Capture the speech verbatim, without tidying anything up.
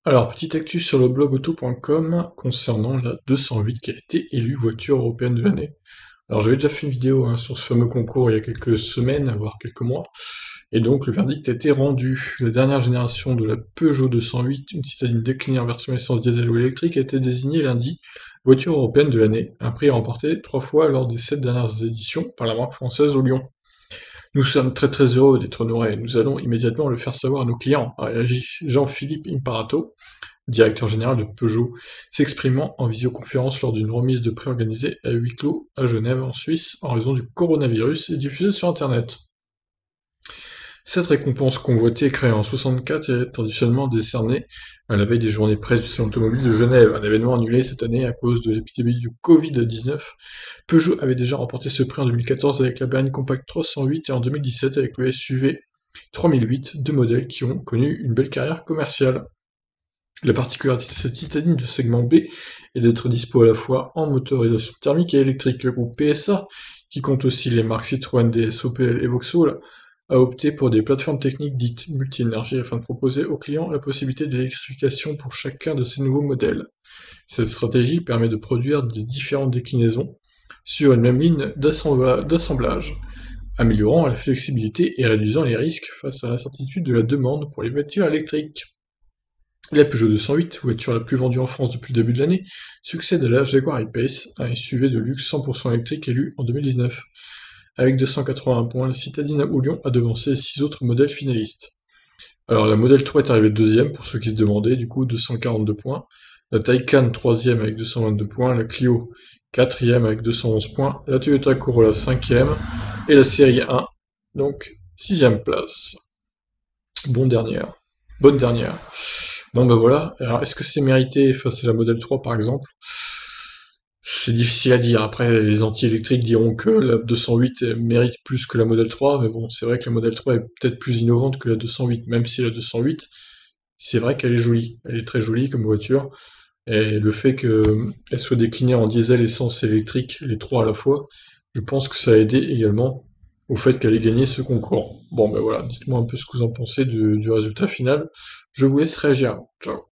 Alors, petite actu sur le blog auto point com concernant la deux cent huit qui a été élue voiture européenne de l'année. Alors, j'avais déjà fait une vidéo hein, sur ce fameux concours il y a quelques semaines, voire quelques mois, et donc le verdict a été rendu. La dernière génération de la Peugeot deux cent huit, une citadine déclinée en version essence diesel ou électrique, a été désignée lundi voiture européenne de l'année, un prix remporté trois fois lors des sept dernières éditions par la marque française au Lyon. Nous sommes très très heureux d'être honorés, nous allons immédiatement le faire savoir à nos clients, a réagi Jean-Philippe Imparato, directeur général de Peugeot, s'exprimant en visioconférence lors d'une remise de prix organisée à huis clos à Genève, en Suisse, en raison du coronavirus et diffusée sur Internet. Cette récompense convoitée, créée en soixante-quatre, est traditionnellement décernée à la veille des journées presse du salon automobile de Genève, un événement annulé cette année à cause de l'épidémie du Covid dix-neuf. Peugeot avait déjà remporté ce prix en deux mille quatorze avec la berline Compact trois cent huit et en deux mille dix-sept avec le S U V trois mille huit, deux modèles qui ont connu une belle carrière commerciale. La particularité de cette citadine de segment B est d'être dispo à la fois en motorisation thermique et électrique. Le groupe P S A, qui compte aussi les marques Citroën, D S, Opel et Vauxhall, a opté pour des plateformes techniques dites multi-énergie afin de proposer aux clients la possibilité d'électrification pour chacun de ces nouveaux modèles. Cette stratégie permet de produire des différentes déclinaisons sur une même ligne d'assemblage, améliorant la flexibilité et réduisant les risques face à l'incertitude de la demande pour les voitures électriques. La Peugeot deux cent huit, voiture la plus vendue en France depuis le début de l'année, succède à la Jaguar I-Pace, un S U V de luxe cent pour cent électrique élu en deux mille dix-neuf. Avec deux cent quatre-vingt-un points, la citadine à Lyon a devancé six autres modèles finalistes. Alors la Model trois est arrivée deuxième, pour ceux qui se demandaient, du coup deux cent quarante-deux points. La Taycan troisième avec deux cent vingt-deux points, la Clio quatrième avec deux cent onze points, la Toyota Corolla cinquième et la série un, donc sixième place. Bon dernière. Bonne dernière. Bon ben voilà, alors est-ce que c'est mérité face à la Model trois par exemple? C'est difficile à dire, après les anti-électriques diront que la deux cent huit mérite plus que la Model trois, mais bon, c'est vrai que la Model trois est peut-être plus innovante que la deux cent huit, même si la deux cent huit, c'est vrai qu'elle est jolie, elle est très jolie comme voiture, et le fait qu'elle soit déclinée en diesel, essence et électrique, les trois à la fois, je pense que ça a aidé également au fait qu'elle ait gagné ce concours. Bon ben voilà, dites-moi un peu ce que vous en pensez du, du résultat final, je vous laisse réagir. Ciao.